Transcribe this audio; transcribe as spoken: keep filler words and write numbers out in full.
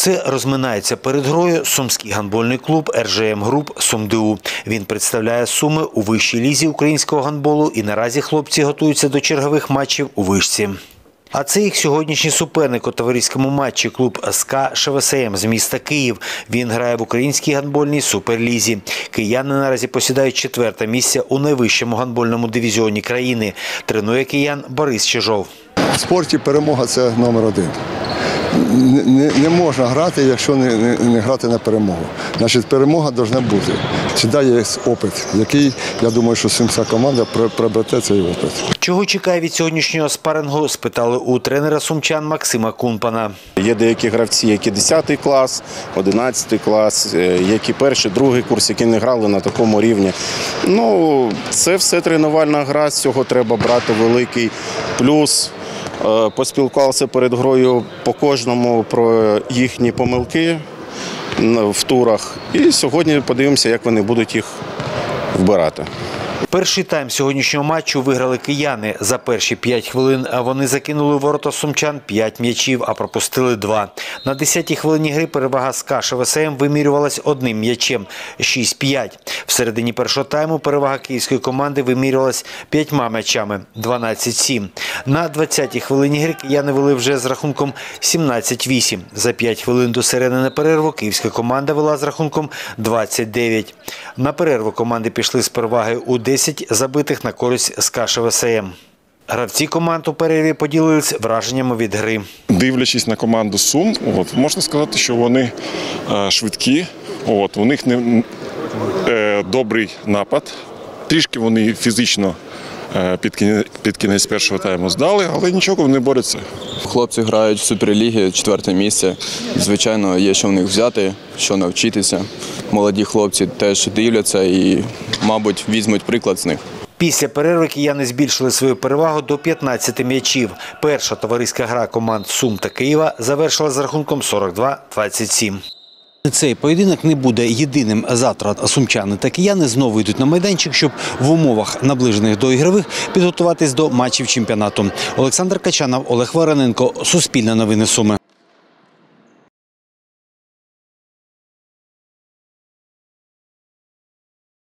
Це розминається перед грою сумський гандбольний клуб ер же ем Груп «СумДУ». Він представляє Суми у вищій лізі українського гандболу і наразі хлопці готуються до чергових матчів у вишці. А це їх сьогоднішній суперник у товариському матчі – клуб ес ка ше ве ес ем з міста Київ. Він грає в українській гандбольній суперлізі. Кияни наразі посідають четверте місце у найвищому гандбольному дивізіоні країни. Тренує киян Борис Чижов. В спорті перемога – це номер один. Не, не можна грати, якщо не, не, не грати на перемогу. Значить, перемога повинна бути. Завжди є опит, який, я думаю, що сумська команда приобрете цей опит. Чого чекає від сьогоднішнього спарингу, спитали у тренера сумчан Максима Кунпана. Є деякі гравці, які десятий клас, одинадцятий клас, які перший, другий курс, які не грали на такому рівні. Ну, це все тренувальна гра, з цього треба брати великий плюс. Поспілкувався перед грою по кожному про їхні помилки в турах. І сьогодні подивимося, як вони будуть їх вбирати. Перший тайм сьогоднішнього матчу виграли кияни. За перші п'ять хвилин вони закинули у ворота сумчан п'ять м'ячів, а пропустили два. На десятій хвилині гри перевага ес ка ше ве ес ем вимірювалась одним м'ячем – шість п'ять. В середині першого тайму перевага київської команди вимірювалась п'ятьма м'ячами – дванадцять сім. На двадцятій хвилині гри кияни вели вже з рахунком сімнадцять вісім. За п'ять хвилин до сирени на перерву київська команда вела з рахунком двадцять дев'ять. На перерву команди пішли з переваги у десять забитих на користь ес ка ше ве ес ем. Гравці команд у перерві поділились враженнями від гри. Дивлячись на команду Сум, от, можна сказати, що вони е, швидкі, от, у них не, е, добрий напад, трішки вони фізично е, під, кінець, під кінець першого тайму здали, але нічого, вони борються. Хлопці грають в Суперлігі, четверте місце. Звичайно, є що в них взяти, що навчитися. Молоді хлопці теж дивляться і, мабуть, візьмуть приклад з них. Після перерви кияни збільшили свою перевагу до п'ятнадцяти м'ячів. Перша товариська гра команд Сум та Києва завершила з рахунком сорок два двадцять сім. Цей поєдинок не буде єдиним. Завтра сумчани та кияни знову йдуть на майданчик, щоб в умовах, наближених до ігрових, підготуватись до матчів чемпіонату. Олександр Качанов, Олег Вараненко. Суспільне новини Суми.